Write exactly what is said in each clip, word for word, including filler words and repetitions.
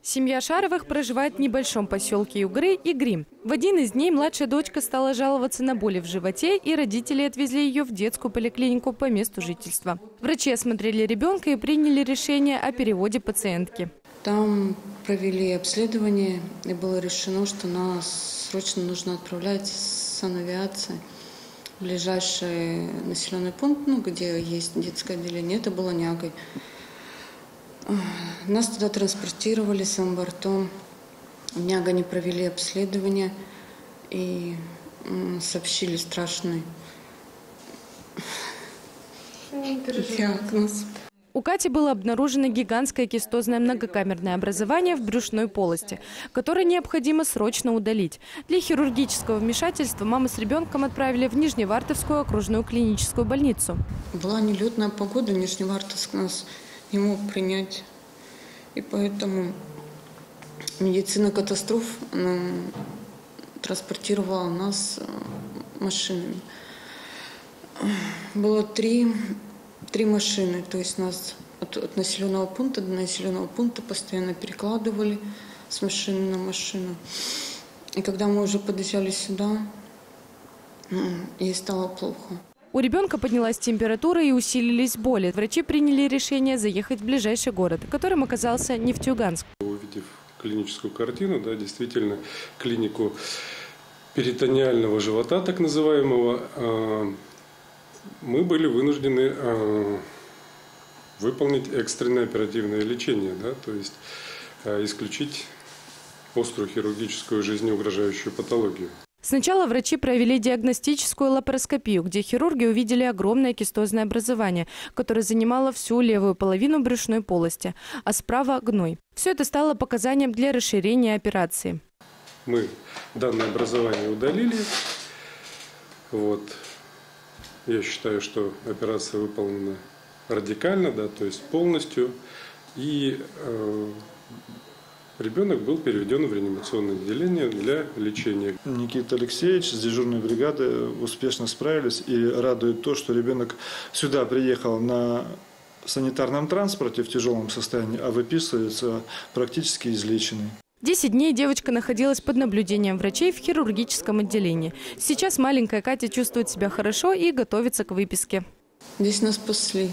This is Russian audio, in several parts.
Семья Шаровых проживает в небольшом поселке Югры и Грим. В один из дней младшая дочка стала жаловаться на боли в животе, и родители отвезли ее в детскую поликлинику по месту жительства. Врачи осмотрели ребенка и приняли решение о переводе пациентки. Там провели обследование, и было решено, что нас срочно нужно отправлять с санавиацией в ближайший населенный пункт, ну, где есть детское отделение. Это было Нягой. Нас туда транспортировали самым бортом. В Нягане провели обследование и сообщили страшный диагноз. У Кати было обнаружено гигантское кистозное многокамерное образование в брюшной полости, которое необходимо срочно удалить. Для хирургического вмешательства маму с ребенком отправили в Нижневартовскую окружную клиническую больницу. Была нелетная погода, Нижневартовск нас не мог принять. И поэтому медицина катастроф транспортировала нас машинами. Было три, три машины, то есть нас от, от населенного пункта до населенного пункта постоянно перекладывали с машины на машину. И когда мы уже подъезжали сюда, ей стало плохо. У ребенка поднялась температура и усилились боли. Врачи приняли решение заехать в ближайший город, которым оказался Нефтеюганск. Увидев клиническую картину, да, действительно, клинику перитониального живота, так называемого, мы были вынуждены выполнить экстренное оперативное лечение, да, то есть исключить острую хирургическую жизнеугрожающую патологию. Сначала врачи провели диагностическую лапароскопию, где хирурги увидели огромное кистозное образование, которое занимало всю левую половину брюшной полости, а справа – гной. Все это стало показанием для расширения операции. Мы данное образование удалили. Вот. Я считаю, что операция выполнена радикально, да, то есть полностью. И э, ребенок был переведен в реанимационное отделение для лечения. Никита Алексеевич с дежурной бригады успешно справились. И радует то, что ребенок сюда приехал на санитарном транспорте в тяжелом состоянии, а выписывается практически излеченный. Десять дней девочка находилась под наблюдением врачей в хирургическом отделении. Сейчас маленькая Катя чувствует себя хорошо и готовится к выписке. Здесь нас спасли.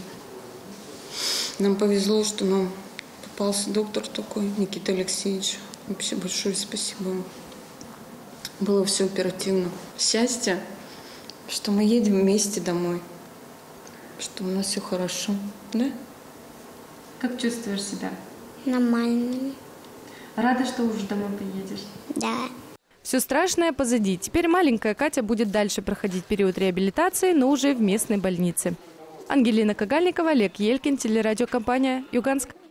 Нам повезло, что нам попался доктор такой, Никита Алексеевич. Вообще большое спасибо ему. Было все оперативно. Счастье, что мы едем вместе домой, что у нас все хорошо, да? Как чувствуешь себя? Нормально. Рада, что уже домой приедешь? Да. Все страшное позади. Теперь маленькая Катя будет дальше проходить период реабилитации, но уже в местной больнице. Ангелина Кагальникова, Олег Елькин, телерадиокомпания «Юганск».